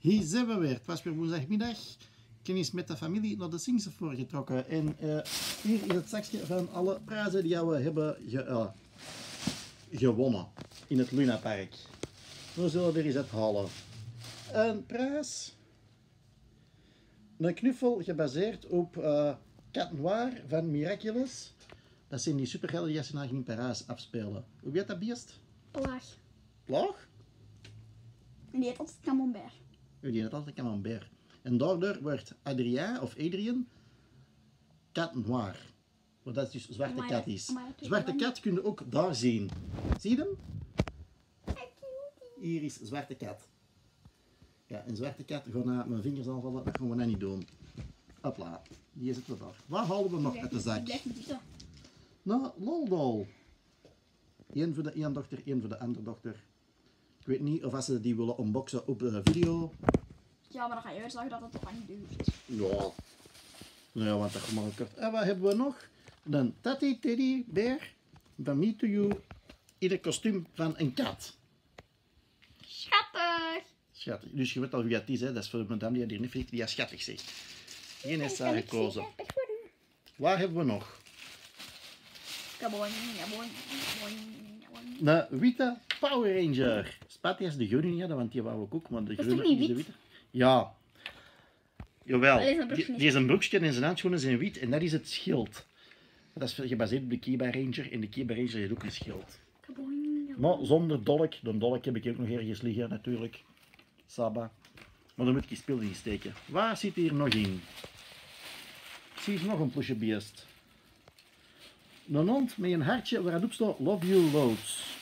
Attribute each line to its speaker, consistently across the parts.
Speaker 1: Hier zijn we weer. Het was weer woensdagmiddag. Ik is met de familie naar de Singse voorgetrokken. En hier is het zakje van alle prijzen die we hebben gewonnen in het Lunapark. We zullen er eens uithalen. Een prijs. Een knuffel gebaseerd op Cat Noir van Miraculous. Dat zijn die superhelden die ze naar in Parijs afspelen. Hoe weet dat beest?
Speaker 2: Plaag.
Speaker 1: Plaag?
Speaker 2: Die heet altijd camembert.
Speaker 1: Die heet altijd camembert. En daardoor wordt Adrien Cat Noir. Want dat is dus zwarte kat is. Zwarte kat kun je ook daar zien. Zie je hem? Hier is zwarte kat. Ja, een zwarte kat, gewoon mijn vingers aanvallen, dat gaan we nou niet doen. Hopla, die zitten daar. Wat halen we nog uit de zak? Nou, Loldol. Eén voor de ene dochter, één voor de andere dochter. Ik weet niet of ze die willen unboxen op de video.
Speaker 2: Ja, maar dan ga je uitzagen dat het toch niet duurt.
Speaker 1: Ja. Nou ja, want dat gaat maar kort. En wat hebben we nog? Een Tatty Teddy Bear. From Me to You. In het kostuum van een kat.
Speaker 2: Schattig!
Speaker 1: Schattig. Dus je weet al wie dat is, hè? Dat is voor de madame die hier niet vindt, die ja schattig zegt. Die heeft haar gekozen. Waar hebben we nog? De witte Power Ranger. Spatty is de groene niet hadden, want die wou ik ook, maar de groene is de witte. Ja. Jawel. Die is een broekje en zijn handschoenen zijn wit en dat is het schild. Dat is gebaseerd op de Kiba Ranger en de Kiba Ranger heeft ook een schild. Maar zonder dolk. De dolk heb ik ook nog ergens liggen natuurlijk. Saba. Maar dan moet ik die speel in steken. Waar zit hier nog in? Ik zie hier nog een plusje beest. Een hond met een hartje waar het op staat Love You Loads.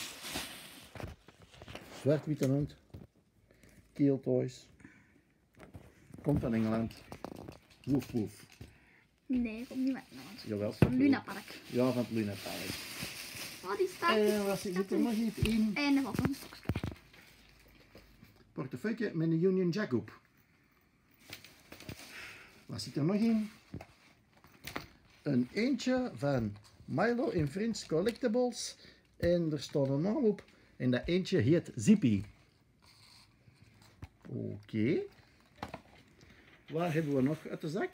Speaker 1: Zwart-witte hond. Keel Toys. Komt van Engeland. Woef woef.
Speaker 2: Nee, komt niet met Engeland.
Speaker 1: Jawel.
Speaker 2: Van Lunapark.
Speaker 1: Ja, van het Lunapark.
Speaker 2: Oh, die staat.
Speaker 1: En wat zit er nog iets in?
Speaker 2: En er valt nog een stokje.
Speaker 1: Portefeuille met een Union Jack op. Wat zit er nog in? Een eentje van Milo & Friends Collectibles. En er staat een naam op. En dat eentje heet Zippy. Oké. Waar hebben we nog uit de zak?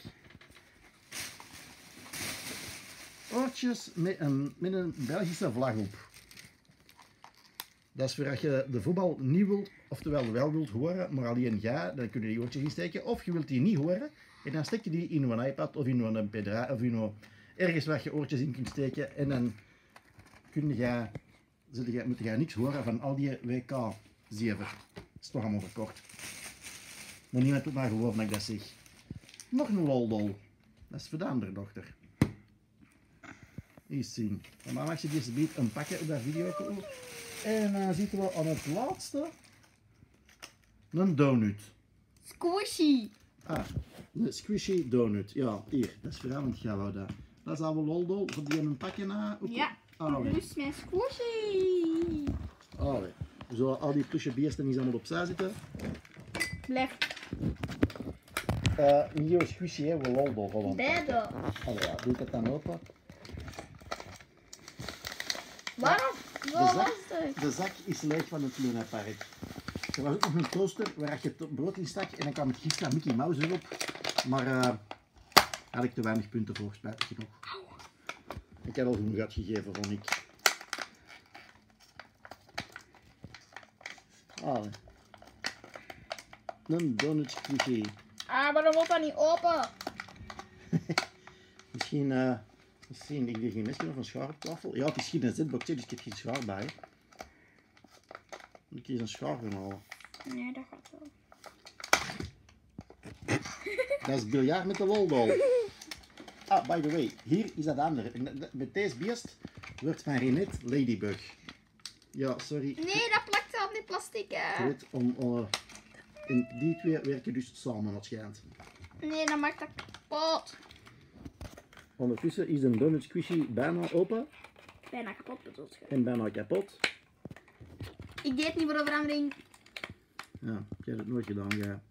Speaker 1: Oortjes met een Belgische vlag op. Dat is voor als je de voetbal niet wilt, oftewel wel wilt horen, maar alleen ja, dan kun je die oortjes insteken. Of je wilt die niet horen, en dan stek je die in een iPad of in een MP3 of in ergens waar je oortjes in kunt steken. En dan moet je niks horen van al die WK-zever. Dat is toch allemaal verkocht. Maar niemand doet maar gewoon dat ik dat zeg. Nog een Loldol. Dat is voor de andere dochter. Eens zien. En dan mag je deze beet pakken op dat video. En dan zitten we aan het laatste. Een donut.
Speaker 2: Squishy.
Speaker 1: Ah, een squishy donut. Ja, hier. Dat is vooral gaan we dat. Dat is allemaal Loldol. Voor die een pakje na.
Speaker 2: Ja. Dus mijn squishy.
Speaker 1: Allee. We zullen al die plusje beesten eens allemaal opzij zitten.
Speaker 2: Blijf.
Speaker 1: Hier is squishy, hè, we Loldol gewoon.
Speaker 2: Beide.
Speaker 1: Allee, ja, doe ik het dan open.
Speaker 2: Waarom?
Speaker 1: De zak is leeg van het Lunapark. Er was ook nog een toaster waar je het brood in stak en dan kwam het gisteren Mickey Mouse erop. Maar had ik te weinig punten voor, spijtig genoeg. Ik heb al genoeg uitgegeven, vond ik. Allee. Een donut squishy.
Speaker 2: Ah, waarom wordt dat niet open?
Speaker 1: Misschien ligt er geen mes of een schaar op tafel. Ja, het is geen zetbox, dus ik heb geen schaar bij. Moet ik eens een schaar gaan halen?
Speaker 2: Nee, dat gaat wel.
Speaker 1: Dat is biljart met de Loldol. Ah, by the way, hier is dat andere. Met deze beest wordt van Renette Ladybug. Ja, sorry.
Speaker 2: Nee, dat plakt aan die plastic.
Speaker 1: Goed, en die twee werken dus samen, wat schijnt.
Speaker 2: Nee, dan maakt dat kapot.
Speaker 1: Ondertussen is de donut squishy bijna open.
Speaker 2: Bijna kapot bedoeld je.
Speaker 1: En bijna kapot.
Speaker 2: Ik deed het niet voor de verandering.
Speaker 1: Ja, ik heb het nooit gedaan, ja.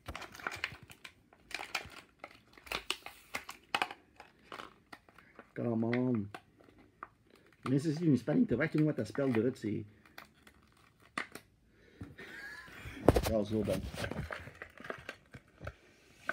Speaker 1: Come on. Mensen zitten in spanning te wachten wat dat spel eruit ziet. Ja, zo dan.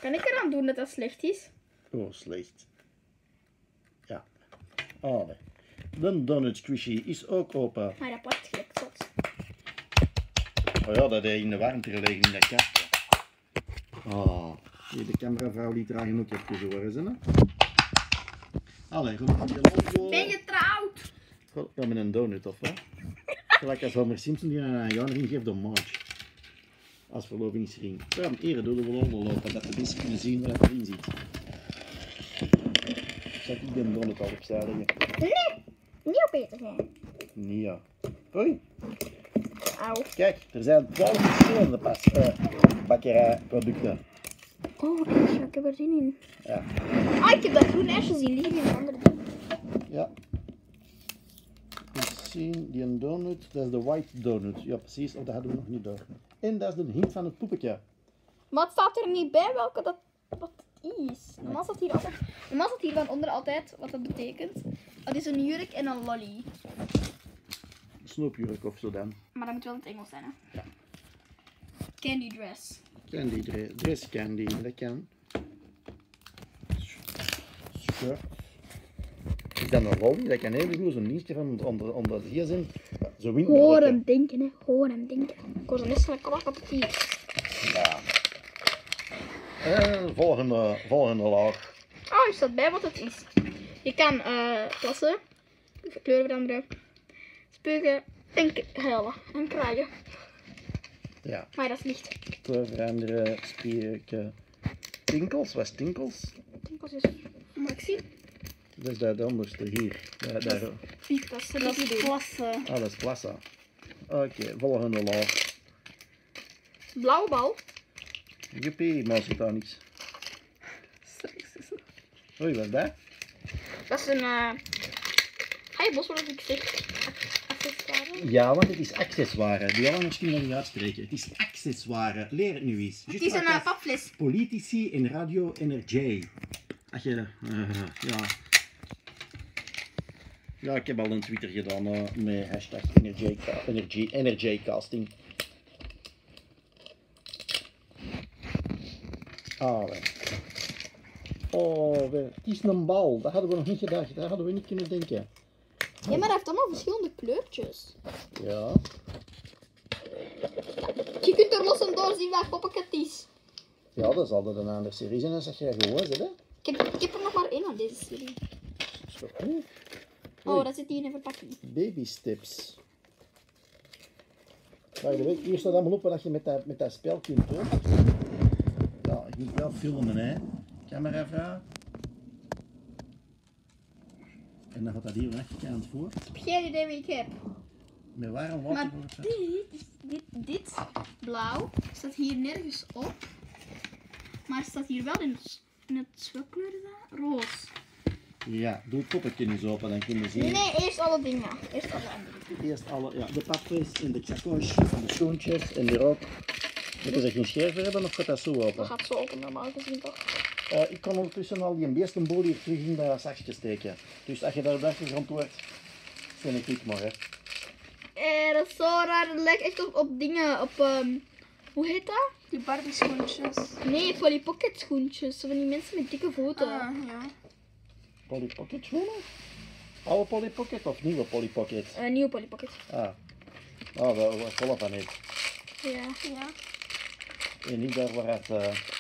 Speaker 2: kan ik eraan doen dat dat slecht is?
Speaker 1: Oh, slecht. Ja. Allee. De donut squishy is ook open.
Speaker 2: Maar dat pakt gelijk zot.
Speaker 1: Oh ja, dat heeft in de warmte gelegen in dat kastje. Oh. Hier, de cameravrouw liet dragen ook even zo horen, hè? Allee, goed.
Speaker 2: Ik ben getrouwd.
Speaker 1: Ja, met een donut of wat? Gelijk als Homer Simpson die aan een ring geeft om Marge. Als verlovingsring. Ja, eerder door de ballon lopen, dat de mensen kunnen zien wat erin zit. Zal ik de donut al opzij leggen?
Speaker 2: Nee, niet opeten zijn.
Speaker 1: Nee, ja. Hoi.
Speaker 2: Auw.
Speaker 1: Kijk, er zijn 12 verschillende bakkerijproducten.
Speaker 2: Oh, echt, ik heb er zin in.
Speaker 1: Ja.
Speaker 2: Ah, ik heb dat groen ijsje zien liggen in een andere ding.
Speaker 1: Ja. We zien die een donut, dat is de white donut. Ja, precies, of dat hadden we nog niet door. En dat is de hint van het poepetje.
Speaker 2: Maar het staat er niet bij welke dat wat het is. Normaal staat hier van onder altijd wat dat betekent. Het is een jurk en een lolly.
Speaker 1: Snoepjurk of zo dan.
Speaker 2: Maar dat moet wel in het Engels zijn, hè?
Speaker 1: Ja.
Speaker 2: Candy dress.
Speaker 1: Candy, dress candy, dat kan. Skirt. Is dat een lolly? Dat kan even goed zo'n dienstje van onder de gsm. Zo wind.
Speaker 2: Hoor hem denken, hè. Hoor hem denken. Ik was een misselijk kwak op het hier.
Speaker 1: Ja. En volgende laag.
Speaker 2: Oh, er staat bij wat het is. Je kan plassen, kleuren veranderen, spugen en huilen en kraaien.
Speaker 1: Ja.
Speaker 2: Maar dat is licht.
Speaker 1: Kleur veranderen, spieren. Tinkels, wat is tinkels?
Speaker 2: Tinkels is... Moet ik zien?
Speaker 1: Dat is dat onderste hier. Daar.
Speaker 2: Dat is plassen.
Speaker 1: Ah, dat is plassa. Oké, volgende laag.
Speaker 2: Blauwe bal.
Speaker 1: Joepie, maar zit daar niks. Oei, wat is dat?
Speaker 2: Dat is een... Ga je bos wat ik zeg? Accessoire?
Speaker 1: Ja, want het is accessoire. Die Hollanders kunnen dat niet uitspreken. Het is accessoire. Leer het nu eens.
Speaker 2: Het is een papfles.
Speaker 1: Politici in Radio Energy. Als je... ja... Ja, ik heb al een Twitter gedaan met hashtag energycasting. Allee. Oh, het is een bal. Dat hadden we nog niet gedacht. Dat hadden we niet kunnen denken.
Speaker 2: Ja, maar dat heeft allemaal verschillende kleurtjes.
Speaker 1: Ja.
Speaker 2: Je kunt er los en door zien waar poppetje het is.
Speaker 1: Ja, dat is altijd een andere serie zijn dan dat jij gewoon zit, hè?
Speaker 2: Ik heb er nog maar één van deze serie.
Speaker 1: Zo goed.
Speaker 2: Oh, dat zit hier in een verpakking.
Speaker 1: Baby steps. By the way, hier staat allemaal op wat je met dat spel kunt doen. Ja, je moet wel filmen, hè. Cameravrouw. En dan gaat dat hier een achterkant voor.
Speaker 2: Ik heb geen idee wie ik heb.
Speaker 1: Met waar en
Speaker 2: Maar
Speaker 1: wat?
Speaker 2: dit blauw staat hier nergens op. Maar het staat hier wel in het welke kleur is dat? Roos.
Speaker 1: Ja, doe het poppetje eens open, dan kun je zien.
Speaker 2: Nee, eerst alle dingen. Eerst alle andere.
Speaker 1: Eerst alle, ja, de papjes en de chacos, en de schoentjes en de rok. Moeten ze geen scheer voor hebben of gaat dat zo
Speaker 2: Dat
Speaker 1: open?
Speaker 2: gaat zo open normaal gezien toch?
Speaker 1: Ik kan ondertussen al die beestenboel hier terug in dat zakje steken. Dus als je daar op de achtergrond hoort, vind ik maar, hè.
Speaker 2: Dat is zo raar. Het lijkt echt op dingen, op... hoe heet dat? Die Barbie schoentjes. Nee, Polly Pocket schoentjes. Zo van die mensen met dikke voeten.
Speaker 3: Ja.
Speaker 1: Polly Pocket schoenen? Oude Polly Pocket of nieuwe Polly Pocket?
Speaker 2: Nieuwe Polly Pocket.
Speaker 1: Ah. Oh, wel volle van het.
Speaker 2: Ja.
Speaker 1: En niet daar waar het...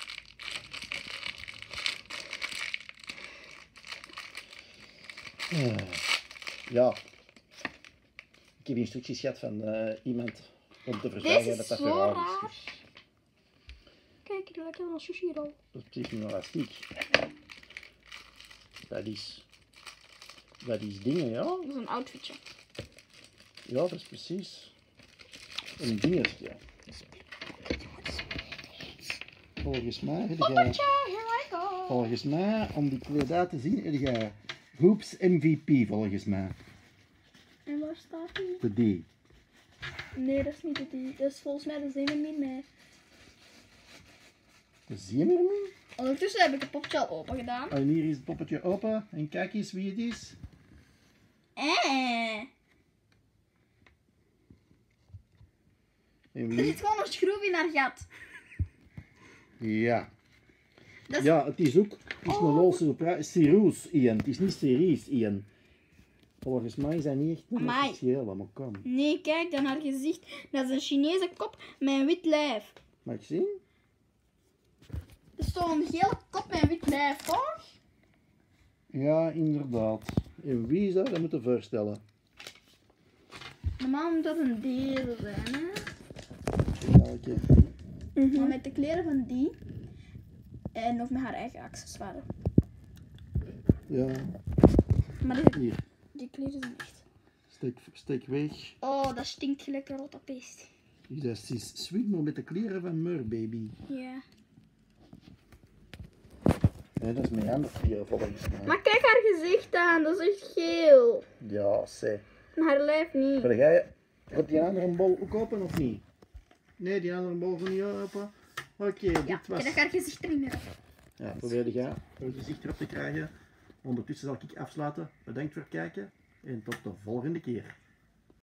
Speaker 1: Ja. Ik heb instructies gehad van iemand om te verzorgen
Speaker 2: Deze
Speaker 1: dat
Speaker 2: is
Speaker 1: dat
Speaker 2: zo
Speaker 1: verhaal
Speaker 2: raar.
Speaker 1: is. Dus
Speaker 2: Kijk, ik lijkt wel een sushi rol.
Speaker 1: dat is elastiek. Dat is dingen, ja.
Speaker 2: Dat is een outfitje.
Speaker 1: Ja, dat is precies een dingetje. Volgens mij heb jij...
Speaker 2: Here I go.
Speaker 1: Volgens mij, om die twee te zien, heb jij Hoops MVP volgens mij.
Speaker 2: En waar staat die?
Speaker 1: De D.
Speaker 2: Nee, dat is niet die. Dat is volgens mij de zeemermin mee.
Speaker 1: De Zeemermin?
Speaker 2: Ondertussen heb ik het popje al open gedaan.
Speaker 1: En hier is het poppetje open. En kijk eens wie het is. En
Speaker 2: Er
Speaker 1: wie?
Speaker 2: zit gewoon een schroef in haar gat.
Speaker 1: Ja. Ja, het is ook een Rolse surprise. Siroes, Ian. Het is niet Series, Ian. Volgens mij zijn die echt een officiële, maar kom.
Speaker 2: Nee, kijk dan haar gezicht. Dat is een Chinese kop met een wit lijf.
Speaker 1: Mag ik zien?
Speaker 2: Dat is zo'n gele kop met een wit lijf, toch?
Speaker 1: Ja, inderdaad. En wie zou dat moeten voorstellen?
Speaker 2: Normaal moet dat een deze zijn, hè?
Speaker 1: Ja, oké.
Speaker 2: Maar met de kleren van die. En nog met haar eigen accessoires.
Speaker 1: Ja,
Speaker 2: Maar
Speaker 1: hier.
Speaker 2: die kleren zijn echt...
Speaker 1: Steek weg.
Speaker 2: Oh, dat stinkt gelijk een rotte pest.
Speaker 1: Dat is sweet, maar met de kleren van Mur, baby.
Speaker 2: Ja.
Speaker 1: Nee, dat is mijn andere kleren volgens mij.
Speaker 2: Maar kijk haar gezicht aan, dat is echt geel.
Speaker 1: Ja, zeg.
Speaker 2: En haar lijf niet.
Speaker 1: Wil jij... Gaat die andere bol ook open of niet? Nee, die andere bol gaat niet open. Oké,
Speaker 2: Ja,
Speaker 1: dit was...
Speaker 2: kijk haar gezicht er niet meer op.
Speaker 1: Ja, probeer jij een gezicht erop te krijgen. Ondertussen zal ik afsluiten. Bedankt voor het kijken en tot de volgende keer.